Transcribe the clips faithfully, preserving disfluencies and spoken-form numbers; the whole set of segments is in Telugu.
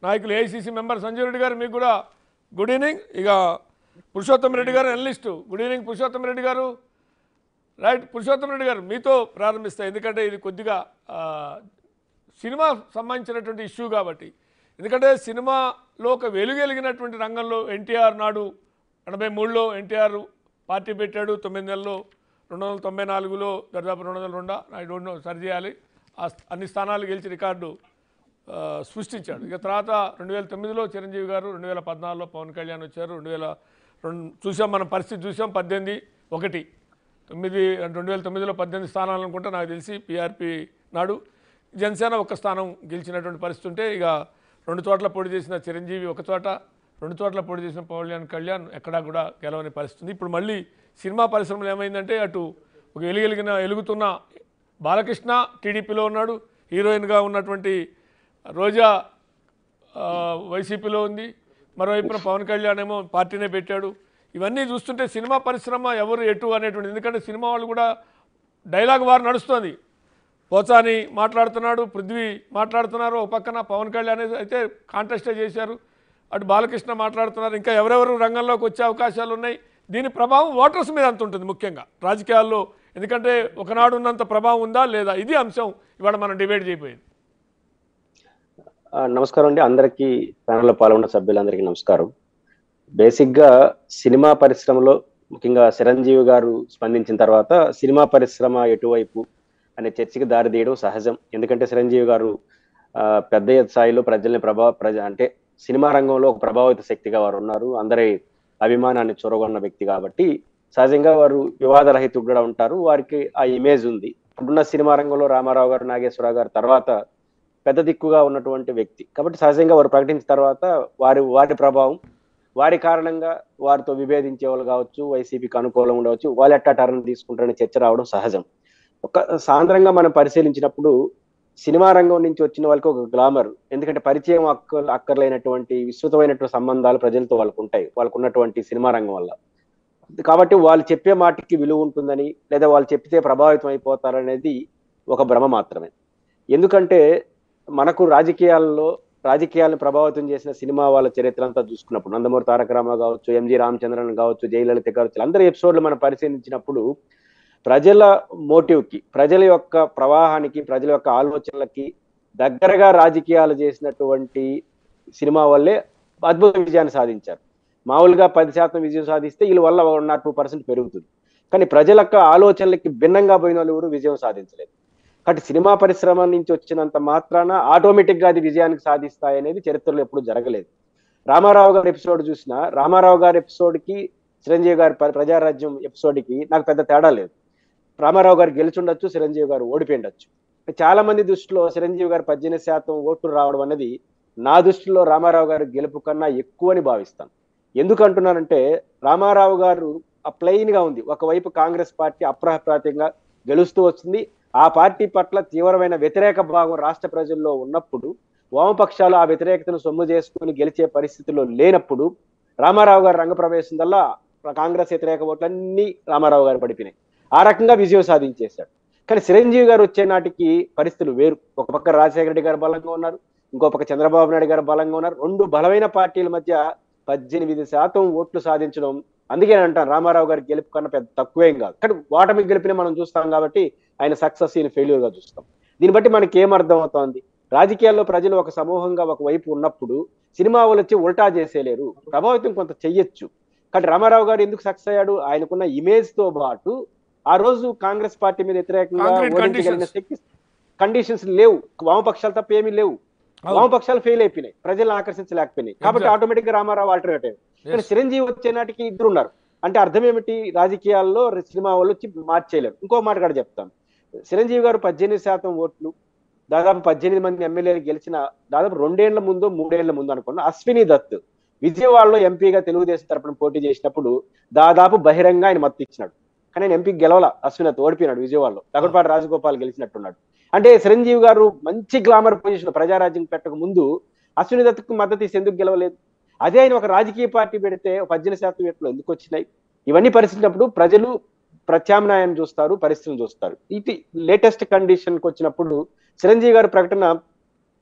నాయకులు ఏఐసీసీ మెంబర్ సంజయ్ రెడ్డి గారు మీకు కూడా గుడ్ ఈవినింగ్. ఇక పురుషోత్తం రెడ్డి గారు analyst good evening Purushottam Reddy గారు. రైట్ పురుషోత్తం రెడ్డి గారు మీతో ప్రారంభిస్తాయి, ఎందుకంటే ఇది కొద్దిగా సినిమా సంబంధించినటువంటి ఇష్యూ కాబట్టి. ఎందుకంటే సినిమాలో ఒక వెలుగెలిగినటువంటి రంగంలో ఎన్టీఆర్ నాడు ఎనభై మూడులో ఎన్టీఆర్ పార్టీ పెట్టాడు. తొమ్మిది నెలల్లో రెండు వందల తొంభై నాలుగులో దాదాపు రెండు వందల రెండా ఐ డోంట్ నో సరి చేయాలి, అన్ని స్థానాలు గెలిచి రికార్డు సృష్టించాడు. ఇక తర్వాత రెండు వేల తొమ్మిదిలో చిరంజీవి గారు, రెండు వేల పద్నాలుగులో పవన్ కళ్యాణ్ వచ్చారు. రెండు వేల రెండు చూసాం మనం పరిస్థితి చూసాం. పద్దెనిమిది ఒకటి తొమ్మిది రెండు వేల తొమ్మిదిలో పద్దెనిమిది స్థానాలు అనుకుంటే నాకు తెలిసి పీఆర్పీ నాడు జనసేన ఒక స్థానం గెలిచినటువంటి పరిస్థితి ఉంటే, ఇక రెండు చోట్ల పోటీ చేసిన చిరంజీవి ఒక చోట, రెండు చోట్ల పోటీ చేసిన పవన్ కళ్యాణ్ ఎక్కడా కూడా గెలవని పరిస్థితి. ఇప్పుడు మళ్ళీ సినిమా పరిశ్రమలో ఏమైందంటే అటు ఒక వెలుగెలిగిన ఎలుగుతున్న బాలకృష్ణ టీడీపీలో ఉన్నాడు, హీరోయిన్గా ఉన్నటువంటి రోజా వైసీపీలో ఉంది, మరోవైపున పవన్ కళ్యాణ్ ఏమో పార్టీనే పెట్టాడు. ఇవన్నీ చూస్తుంటే సినిమా పరిశ్రమ ఎవరు ఎటు అనేటువంటి, ఎందుకంటే సినిమా వాళ్ళు కూడా డైలాగ్ వారు నడుస్తుంది. పోచాని మాట్లాడుతున్నాడు, పృథ్వీ మాట్లాడుతున్నారు, ఒక పక్కన పవన్ కళ్యాణ్ అయితే కాంటెస్టే చేశారు, అటు బాలకృష్ణ మాట్లాడుతున్నారు. ఇంకా ఎవరెవరు రంగంలోకి వచ్చే అవకాశాలు ఉన్నాయి. దీని ప్రభావం ఓటర్స్ మీద అంత ఉంటుంది ముఖ్యంగా రాజకీయాల్లో, ఎందుకంటే ఒకనాడు ఉన్నంత ప్రభావం ఉందా లేదా, ఇది అంశం ఇవాళ మనం డిబేట్ చేయబోయేది. నమస్కారం అండి అందరికీ, ప్యానెల్లో పాల్గొన్న సభ్యులందరికీ నమస్కారం. బేసిక్గా సినిమా పరిశ్రమలో ముఖ్యంగా చిరంజీవి గారు స్పందించిన తర్వాత సినిమా పరిశ్రమ ఎటువైపు అనే చర్చకి దారి తీయడం సహజం. ఎందుకంటే చిరంజీవి గారు పెద్ద స్థాయిలో ప్రజల్ని ప్రభావ ప్రజ అంటే సినిమా రంగంలో ఒక ప్రభావిత శక్తిగా వారు ఉన్నారు, అందరి అభిమానాన్ని చొరగొన్న వ్యక్తి కాబట్టి సహజంగా వారు వివాదరహితుడు కూడా ఉంటారు, వారికి ఆ ఇమేజ్ ఉంది. ఇప్పుడున్న సినిమా రంగంలో రామారావు గారు, నాగేశ్వరరావు గారు తర్వాత పెద్ద దిక్కుగా ఉన్నటువంటి వ్యక్తి కాబట్టి సహజంగా వారు ప్రకటించిన తర్వాత వారి వారి ప్రభావం, వారి కారణంగా వారితో విభేదించే వాళ్ళు కావచ్చు, వైసీపీకి అనుకూలంగా ఉండవచ్చు, వాళ్ళు ఎట్టా టర్న్ తీసుకుంటారనే చర్చ రావడం సహజం. ఒక సాంద్రంగా మనం పరిశీలించినప్పుడు సినిమా రంగం నుంచి వచ్చిన వాళ్ళకి ఒక గ్లామర్, ఎందుకంటే పరిచయం అక్క అక్కర్లేనటువంటి విస్తృతమైనటువంటి సంబంధాలు ప్రజలతో వాళ్ళకు ఉంటాయి, వాళ్ళకు ఉన్నటువంటి సినిమా రంగం వల్ల. కాబట్టి వాళ్ళు చెప్పే మాటకి విలువ ఉంటుందని లేదా వాళ్ళు చెప్తే ప్రభావితం అయిపోతారనేది ఒక భ్రమ మాత్రమే. ఎందుకంటే మనకు రాజకీయాల్లో రాజకీయాలను ప్రభావితం చేసిన సినిమా వాళ్ళ చరిత్ర అంతా చూసుకున్నప్పుడు నందమూరి తారక రామారావు కావచ్చు, ఎంజి రామచంద్రన్ కావచ్చు, జయలలిత కావచ్చు, అందరి ఎపిసోడ్లు మనం పరిశీలించినప్పుడు ప్రజల మోటివ్కి, ప్రజల యొక్క ప్రవాహానికి, ప్రజల యొక్క ఆలోచనలకి దగ్గరగా రాజకీయాలు చేసినటువంటి సినిమా వల్లే అద్భుత విజయాన్ని సాధించారు. మామూలుగా పది శాతం విజయం సాధిస్తే వీళ్ళ వల్ల వన్ నాట్ టూ పర్సెంట్ పెరుగుతుంది, కానీ ప్రజల యొక్క ఆలోచనలకి భిన్నంగా పోయిన వాళ్ళు ఎవరు విజయం సాధించలేదు. కాబట్టి సినిమా పరిశ్రమ నుంచి వచ్చినంత మాత్రాన ఆటోమేటిక్గా అది విజయానికి సాధిస్తాయి అనేది చరిత్రలో ఎప్పుడు జరగలేదు. రామారావు గారి ఎపిసోడ్ చూసినా రామారావు గారి ఎపిసోడ్కి చిరంజీవి గారి ప్రజారాజ్యం ఎపిసోడ్కి నాకు పెద్ద తేడా లేదు. రామారావు గారు గెలిచుండొచ్చు, చిరంజీవి గారు ఓడిపోయిండొచ్చు. చాలా మంది దృష్టిలో చిరంజీవి గారు పద్దెనిమిది శాతం ఓట్లు రావడం అనేది నా దృష్టిలో రామారావు గారు గెలుపు కన్నా ఎక్కువ అని భావిస్తాను. ఎందుకంటున్నానంటే రామారావు గారు ఆ ప్లెయిన్ గా ఉంది, ఒకవైపు కాంగ్రెస్ పార్టీ అప్రహప్రాతంగా గెలుస్తూ వస్తుంది, ఆ పార్టీ పట్ల తీవ్రమైన వ్యతిరేక భావం రాష్ట్ర ప్రజల్లో ఉన్నప్పుడు వామపక్షాలు ఆ వ్యతిరేకతను సొమ్ము చేసుకుని గెలిచే పరిస్థితుల్లో లేనప్పుడు రామారావు గారు రంగప్రవేశం వల్ల కాంగ్రెస్ వ్యతిరేక ఓట్లన్నీ రామారావు గారు పడిపోయినాయి, ఆ రకంగా విజయం సాధించేశాడు. కానీ చిరంజీవి గారు వచ్చే నాటికి పరిస్థితులు వేరు. ఒక పక్క రాజశేఖర రెడ్డి గారు బలంగా ఉన్నారు, ఇంకో పక్క చంద్రబాబు నాయుడు గారు బలంగా ఉన్నారు. రెండు బలమైన పార్టీల మధ్య పద్దెనిమిది శాతం ఓట్లు సాధించడం, అందుకే అంటాను రామారావు గారి గెలుపు కన్నా పెద్ద తక్కువేం కాదు. కానీ ఓటమి గెలిపిని మనం చూస్తాం కాబట్టి ఆయన సక్సెస్ ఈయన ఫెయిల్యూర్ గా చూస్తాం. దీన్ని బట్టి మనకి ఏమర్థం అవుతోంది, రాజకీయాల్లో ప్రజలు ఒక సమూహంగా ఒక వైపు ఉన్నప్పుడు సినిమా వాళ్ళు వచ్చి ఉల్టా చేసేలేరు, ప్రభావితం కొంత చెయ్యొచ్చు. కానీ రామారావు గారు ఎందుకు సక్సెస్ అయ్యాడు, ఆయనకున్న ఇమేజ్ తో పాటు ఆ రోజు కాంగ్రెస్ పార్టీ మీద వ్యతిరేకంగా ఓడించగలిగిన శక్తి కండిషన్స్ లేవు, వామపక్షాలు తప్ప ఏమీ లేవు, వామపక్షాలు ఫెయిల్ అయిపోయినాయి, ప్రజలను ఆకర్షించలేకపోయినాయి. కాబట్టి ఆటోమేటిక్ గా రామారావు ఆల్టర్నేటివ్. కానీ చిరంజీవి వచ్చే నాటికి ఇద్దరు ఉన్నారు అంటే అర్థం ఏమిటి, రాజకీయాల్లో సినిమా వాళ్ళు వచ్చి మార్చేయలేరు. ఇంకో మాట కూడా చెప్తాను, చిరంజీవి గారు పద్దెనిమిది శాతం ఓట్లు, దాదాపు పద్దెనిమిది మంది ఎమ్మెల్యేలు గెలిచిన దాదాపు రెండేళ్ల ముందు మూడేళ్ల ముందు అనుకున్న అశ్విని దత్ విజయవాడలో ఎంపీగా తెలుగుదేశం తరపున పోటీ చేసినప్పుడు దాదాపు బహిరంగ ఆయన మద్దతు ఇచ్చినాడు. కానీ ఆయన ఎంపీకి గెలవాల, అశ్విని దత్ ఓడిపోయినాడు విజయవాడలో, దగ్గరపాటి రాజగోపాల్ గెలిచినట్టున్నాడు. అంటే చిరంజీవి గారు మంచి గ్లామర్ పొజిషన్ ప్రజారాజ్యం పెట్టక ముందు అశ్విని దత్కు మద్దతు ఇస్తే ఎందుకు గెలవలేదు? అదే ఆయన ఒక రాజకీయ పార్టీ పెడితే పద్దెనిమిది శాతం ఓట్లు ఎందుకు వచ్చినాయి? ఇవన్నీ పరిస్థితున్నప్పుడు ప్రజలు ప్రత్యామ్నాయాన్ని చూస్తారు, పరిస్థితులను చూస్తారు. ఇది లేటెస్ట్ కండిషన్కి వచ్చినప్పుడు చిరంజీవి గారి ప్రకటన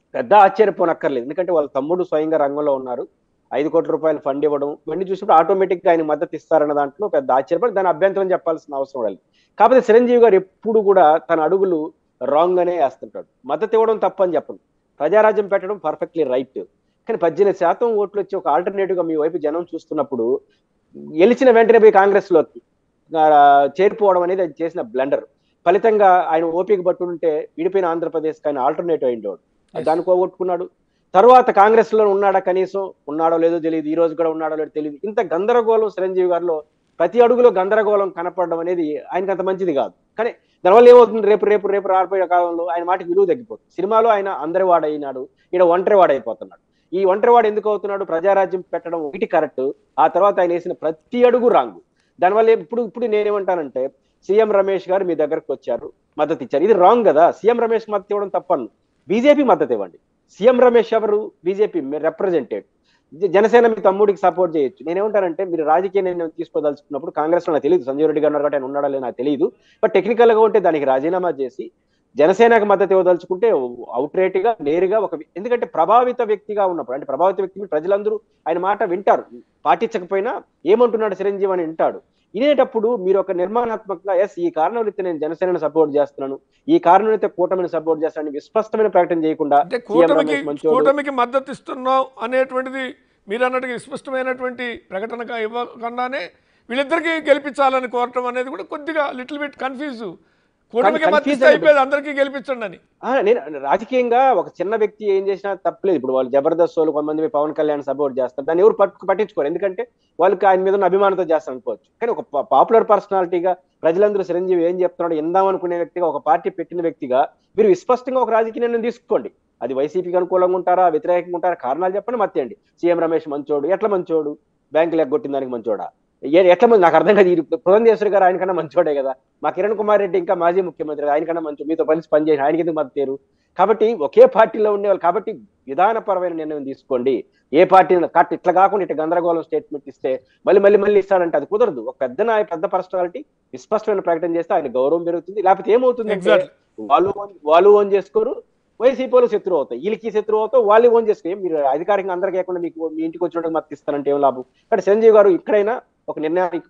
పెద్ద ఆశ్చర్యపోనక్కర్లేదు. ఎందుకంటే వాళ్ళ తమ్ముడు స్వయంగా రంగంలో ఉన్నారు. ఐదు కోట్ల రూపాయలు ఫండ్ ఇవ్వడం ఇవన్నీ చూసినప్పుడు ఆటోమేటిక్ గా ఆయన మద్దతు ఇస్తారన్న దాంట్లో పెద్ద ఆశ్చర్యపడి దాని అభ్యంతరం చెప్పాల్సిన అవసరం లేదు. కాకపోతే చిరంజీవి గారు ఎప్పుడు కూడా తన అడుగులు రాంగ్ అనే వేస్తుంటాడు. మద్దతు ఇవ్వడం తప్పని చెప్పను, ప్రజారాజ్యం పెట్టడం పర్ఫెక్ట్లీ రైట్. కానీ పద్దెనిమిది శాతం ఓట్లు వచ్చి ఒక ఆల్టర్నేటివ్ గా మీ వైపు జనం చూస్తున్నప్పుడు గెలిచిన వెంటనే పోయి కాంగ్రెస్ లోకి చేరిపోవడం అనేది అది చేసిన బ్లండర్. ఫలితంగా ఆయన ఓపిక పట్టుంటే విడిపోయిన ఆంధ్రప్రదేశ్ ఆయన ఆల్టర్నేటివ్ అయిండేవాడు. దాన్ని పోగొట్టుకున్నాడు. తర్వాత కాంగ్రెస్ లో ఉన్నాడా, కనీసం ఉన్నాడో లేదో తెలియదు, ఈ రోజు కూడా ఉన్నాడో లేదో తెలియదు. ఇంత గందరగోళం చిరంజీవి గారిలో ప్రతి అడుగులో గందరగోళం కనపడడం అనేది ఆయనకి అంత మంచిది కాదు. కానీ దానివల్ల ఏమవుతుంది, రేపు రేపు రేపు రాబోయే కాలంలో ఆయన మాటకి విలువ తగ్గిపోతుంది. సినిమాలో ఆయన అందరి వాడైనాడు, ఈడ ఒంటరి వాడైపోతున్నాడు. ఈ ఒంటరి వాడు ఎందుకు అవుతున్నాడు, ప్రజారాజ్యం పెట్టడం ఒకటి కరెక్ట్, ఆ తర్వాత ఆయన వేసిన ప్రతి అడుగు రాంగు. దానివల్ల ఇప్పుడు ఇప్పుడు నేనేమంటానంటే సీఎం రమేష్ గారు మీ దగ్గరకు వచ్చారు, మద్దతు ఇచ్చారు, ఇది రాంగ్ కదా. సీఎం రమేష్ మద్దతు ఇవ్వడం తప్పను, బీజేపీ మద్దతు ఇవ్వండి. సీఎం రమేష్ ఎవరు, బీజేపీ రిప్రజెంటేటివ్. జనసేన మీ తమ్ముడికి సపోర్ట్ చేయొచ్చు. నేనేమంటానంటే మీరు రాజకీయ నిర్ణయం తీసుకోదలుచుకున్నప్పుడు కాంగ్రెస్ లో నాకు తెలియదు, సంజయ్ రెడ్డి గారు కాబట్టి ఆయన ఉన్నాడా లేదు నాకు తెలియదు, బట్ టెక్నికల్ గా ఉంటే దానికి రాజీనామా చేసి జనసేనకు మద్దతు ఇవ్వదలుచుకుంటే అవుట్ రేట్ గా నేరుగా ఒక, ఎందుకంటే ప్రభావిత వ్యక్తిగా ఉన్నప్పుడు, అంటే ప్రభావిత వ్యక్తి ప్రజలందరూ ఆయన మాట వింటారు, పాటించకపోయినా ఏమంటున్నాడు చిరంజీవి అని వింటాడు. ఇదేటప్పుడు మీరు ఒక నిర్మాణాత్మకంగా ఎస్ ఈ కారణం అయితే నేను జనసేనను సపోర్ట్ చేస్తున్నాను, ఈ కారణం అయితే కూటమిని సపోర్ట్ చేస్తానని విస్పష్టమైన ప్రకటన చేయకుండా కూటమికి మద్దతు ఇస్తున్నాం అనేటువంటిది మీరు అన్నట్టుగా విస్పష్టమైనటువంటి ప్రకటనగా ఇవ్వకుండానే వీళ్ళిద్దరికీ గెలిపించాలని కోరటం అనేది కూడా కొద్దిగా లిటిల్ బిట్ కన్ఫ్యూజ్. కూటమికి మద్దతు అయిపోయేది అందరికీ గెలిపించండి అని. నేను రాజకీయంగా ఒక చిన్న వ్యక్తి ఏం చేసినా తప్పలేదు. ఇప్పుడు వాళ్ళు జబర్దస్త్ వాళ్ళు కొంతమంది పవన్ కళ్యాణ్ సపోర్ట్ చేస్తారు, దాన్ని ఎవరు పట్టు పట్టించుకోరు, ఎందుకంటే వాళ్ళకి ఆయన మీద ఉన్న అభిమానంతో చేస్తారు అనుకోవచ్చు. కానీ ఒక పాపులర్ పర్సనాలిటీగా ప్రజలందరూ చిరంజీవి ఏం చెప్తున్నాడు ఎందాం అనుకునే వ్యక్తిగా, ఒక పార్టీ పెట్టిన వ్యక్తిగా మీరు విస్పష్టంగా ఒక రాజకీయ నిర్ణయం తీసుకోండి. అది వైసీపీకి అనుకూలంగా ఉంటారా, వ్యతిరేకంగా ఉంటారా, కారణాలు చెప్పండి, మర్చేయండి. సీఎం రమేష్ మంచోడు, ఎట్లా మంచోడు, బ్యాంకులు ఎగ్గొట్టిన దానికి మంచోడా, ఎట్లా మంది నాకు అర్థం కాదు. పురంధేశ్వరి గారు ఆయనకన్నా మంచోడే కదా, మా కిరణ్ కుమార్ రెడ్డి ఇంకా మాజీ ముఖ్యమంత్రి ఆయనకన్నా మంచి, మీతో కలిసి పనిచేసి ఆయనకి ఎందుకు మద్దతు. కాబట్టి ఒకే పార్టీలో ఉండేవాళ్ళు కాబట్టి విధానపరమైన నిర్ణయం తీసుకోండి. ఏ పార్టీ కట్ ఇట్లా కాకుండా ఇట్లా గందరగోళం స్టేట్మెంట్ ఇస్తే మళ్ళీ మళ్ళీ మళ్ళీ ఇస్తాడంటే అది కుదరదు. ఒక పెద్ద నాయ పెద్ద పర్సనాలిటీ విస్పష్టమైన ప్రకటన చేస్తే ఆయన గౌరవం పెరుగుతుంది. లేకపోతే ఏమవుతుంది, వాళ్ళు వాళ్ళు ఓన్ చేసుకోరు, వైసీపీ వాళ్ళు శత్రువు అవుతాయి, వీళ్ళకి శత్రువు అవుతావు, వాళ్ళు ఓన్ చేసుకో. మీరు అధికారికంగా అందరికీ లేకుండా మీకు మీ ఇంటికి వచ్చినట్టు మద్దతు ఇస్తానంటే ఏం లాభం. కానీ చిరంజీవి గారు ఇక్కడైనా ఒక నిర్ణయానికి